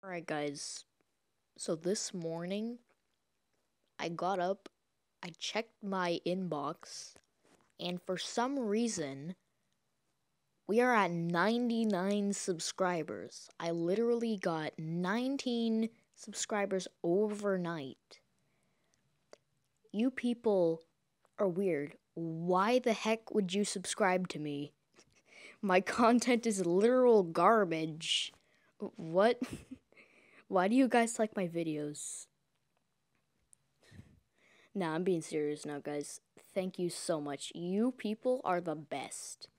Alright, guys. So this morning, I got up, I checked my inbox, and for some reason, we are at 99 subscribers. I literally got 19 subscribers overnight. You people are weird. Why the heck would you subscribe to me? My content is literal garbage. What? Why do you guys like my videos? Nah, I'm being serious now, guys. Thank you so much. You people are the best.